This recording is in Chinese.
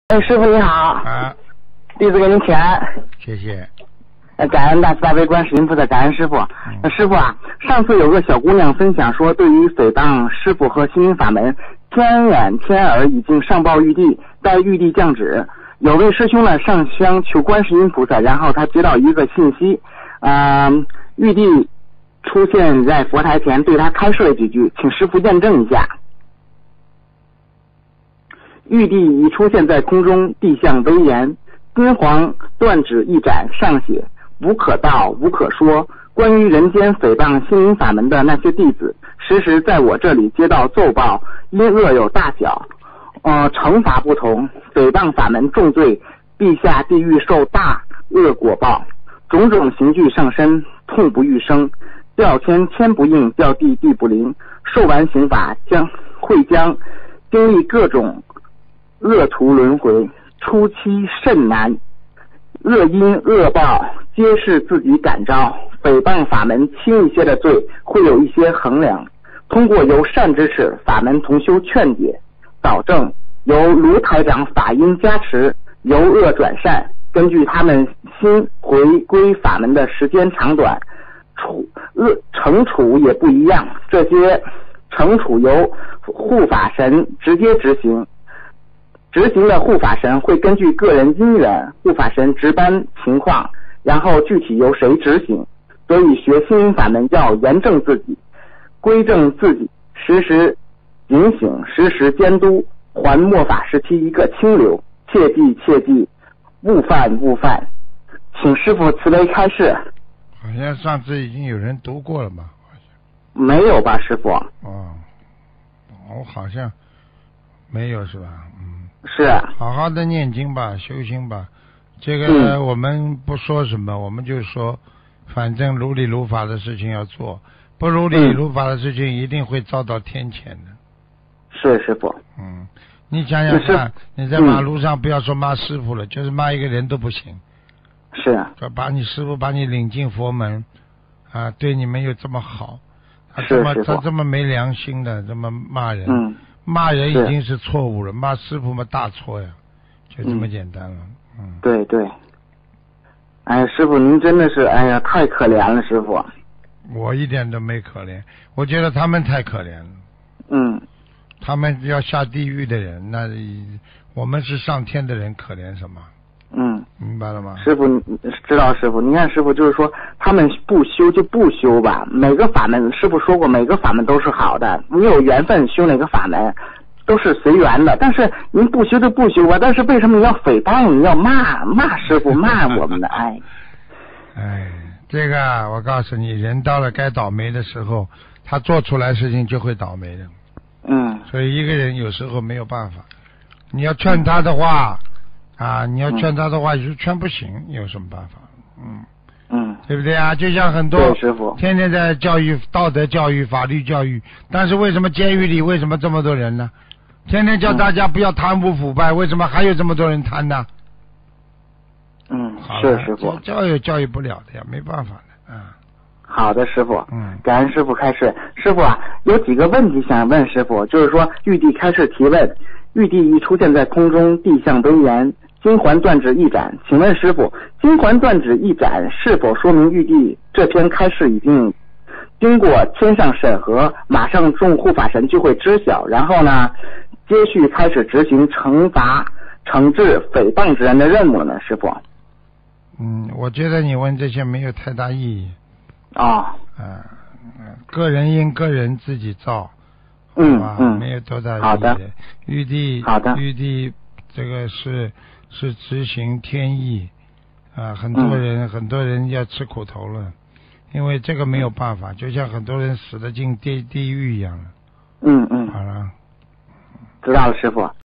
哎，师傅你好， 啊， 弟子给您请安。 谢谢。 感恩大慈大悲观世音菩萨，感恩师傅。师傅啊，上次有个小姑娘分享说，对于诽谤师傅和心灵法门，天眼天耳已经上报玉帝，待玉帝降旨。有位师兄呢上香求观世音菩萨，然后他接到一个信息，玉帝出现在佛台前，对他开示了几句，请师傅验证一下。玉帝已出现在空中，地相威严，金黄断指一展，上写无可道无可说，关于人间诽谤心灵法门的那些弟子，时时在我这里接到奏报，因恶有大小，惩罚不同，诽谤法门重罪，必下地狱受大恶果报，种种刑具上身，痛不欲生，叫天天不应，叫地地不灵，受完刑法会将经历各种恶途轮回，初期甚难，恶因恶报皆是自己感召，诽谤法门轻一些的罪会有一些衡量，通过由善知识法门同修劝解导正，由卢台长法音加持，由恶转善，根据他们心回归法门的时间长短，惩处也不一样，这些惩处由护法神直接执行，执行的护法神会根据个人因缘，护法神值班情况，然后具体由谁执行。所以学心灵法门要严正自己，归正自己，时时警醒，时时监督，还末法时期一个清流，切记切记，勿犯勿犯。请师父慈悲开示。 好像上次已经有人读过了嘛？ 没有吧，师父？ 我好像没有是吧？ 是。 好好的念经吧，修心吧。这个我们不说什么，我们就说，反正如理如法的事情要做，不如理如法的事情一定会遭到天谴的。 是师父。 你想想看，你在马路上不要说骂师傅了，就是骂一个人都不行。 是。 把你师傅把你领进佛门啊，对你们又这么好，他这么没良心的这么骂人。骂人已经是错误了，骂师傅嘛大错呀，就这么简单了。 对对。哎呀，师傅您真的是太可怜了，师傅。 我一点都没可怜，我觉得他们太可怜了。他们要下地狱的人，那我们是上天的人，可怜什么？明白了吗？师傅知道，师傅你看师傅就是说他们不修就不修吧，每个法门师傅说过每个法门都是好的，你有缘分修哪个法门都是随缘的，但是您不修就不修吧，但是为什么你要诽谤，你要骂师傅骂我们的这个我告诉你，人到了该倒霉的时候，他做出来事情就会倒霉的。所以一个人有时候没有办法，你要劝他的话你要劝他的话就劝不行，有什么办法？对不对啊？就像很多天天在教育道德教育法律教育，但是为什么监狱里为什么这么多人呢？天天叫大家不要贪污腐败，为什么还有这么多人贪呢？ 是师傅， 教育不了的呀，没办法的。 好的，师傅。感恩师傅开示。师傅啊，有几个问题想问师傅，就是说玉帝开示提问，玉帝一出现在空中，地相威严，金环断指一展，请问师傅，金环断指一展是否说明玉帝这篇开示已经经过天上审核，马上众护法神就会知晓，然后呢接续开始执行惩罚惩治诽谤之人的任务呢？师傅。 我觉得你问这些没有太大意义。个人因个人自己造，没有多大意义。 好的。 玉帝这个是执行天意很多人要吃苦头了，因为这个没有办法，就像很多人死得进地狱一样了。好了。 知道了，师傅。